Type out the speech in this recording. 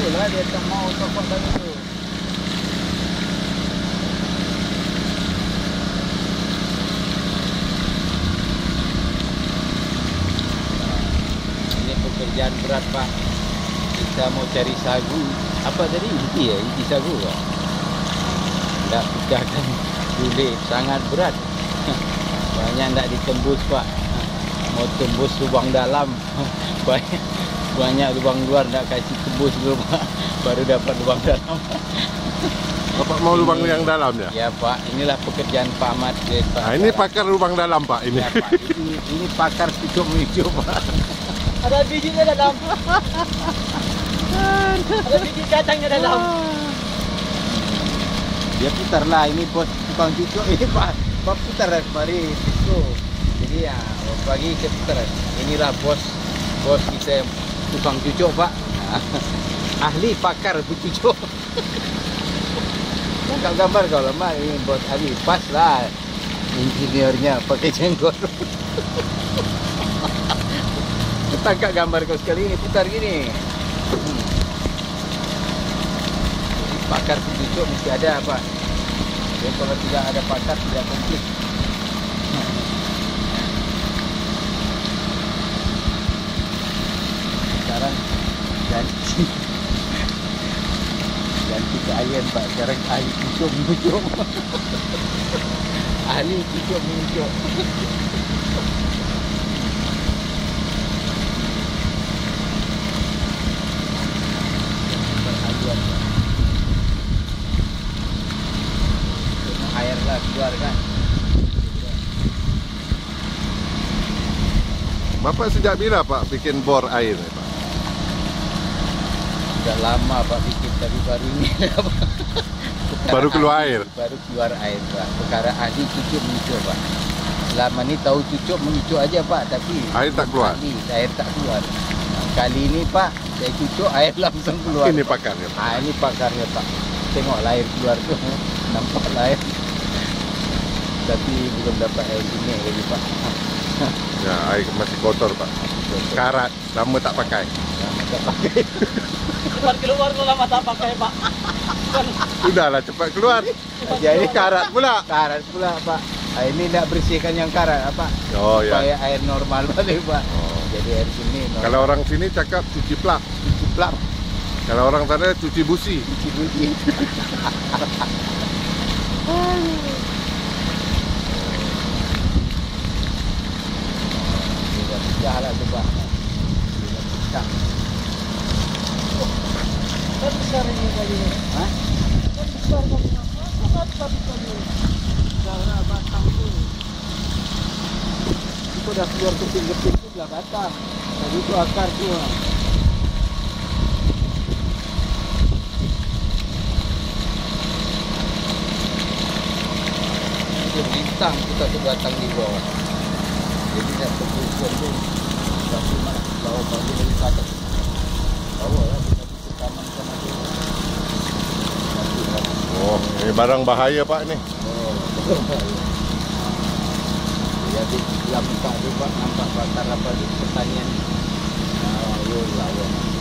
Itulah dia tak mau copot tadi tu. Ini pekerjaan berat Pak. Kita mau cari sagu. Apa tadi? Inti ya? Inti sagu Pak. Tak pecahkan kulit. Sangat berat. Banyak tak ditembus Pak. Mau tembus lubang dalam. Banyak lubang luar nak kasih tembus dulu Pak. Baru dapat lubang dalam. Bapak mau lubang yang dalam ya? Ya Pak, inilah pekerjaan Pak Ahmad. Nah, ini pakar lubang dalam Pak ini. Ya, Pak. Ini pakar cucuk mencucuk Pak. Ada bijinya dalam. Ada biji kacangnya dalam. Dia putar lah, ini bos tukang cucuk ini Pak. Pak putar kemari itu. Jadi ya, pagi saya putar. Inilah bos kita tukang cucuk Pak. Ahli pakar bercucuk. Tangkap gambar kau lama ini bos ahli pas lah. Insinyurnya pakai jenggot. Tangkap gambar kau sekali ini putar gini. Jadi pakar bercucuk mesti ada Pak. Jadi kalau tidak ada pakar tidak komplit. Sekarang ganti ke ayam Pak. Sekarang ahli cucuk mencucuk. Ahli cucuk mencucuk. Air lah keluar kan. Bapak sejak bila Pak bikin bor air Pak? Sudah lama Pak bikin tapi baru ini Baru keluar air? Baru keluar air Pak. Perkara ahli cucuk mencucuk Pak. Selama ni tahu cucuk mencucuk aja Pak. Tapi air tak keluar? Air tak keluar. Kali ini Pak saya cucuk air langsung keluar. Ini pakarnya Pak? Ini pakarnya Pak. Tengoklah air keluar tu. Nampaklah air. Tapi belum dapat air sini lagi Pak. Ya, air masih kotor Pak. Karat, lama tak pakai. Lama tak pakai. Keluar kalau lama tak pakai Pak. Sudahlah cepat keluar. Jadi Karat pula. Karat pula Pak. Ini nak bersihkan yang karat apa? Oh ya. Supaya air normal balik Pak. Oh. Jadi air sini normal. Kalau orang sini cakap cuci plak. Cuci plak. Kalau orang sana cuci busi. Cuci busi. Sudah pecah lah tu Pak. Sudah pecah. Kan besar ini tadi. Hah? Kan besar kan. Apa tadi? Cara batang tu. Itu dah keluar keping-keping tu belah batang. Tadi tu akar tu. Itu bintang kita tu batang di bawah. Jadi nak terbuka tu. Tapi mana bawah bagi dari atas. Bawah lah kita bisa tamankan aja. Oh, ini barang bahaya Pak ni. Jadi dalam Pak tu Pak nampak bakar apa di pertanian. Ayo lawan.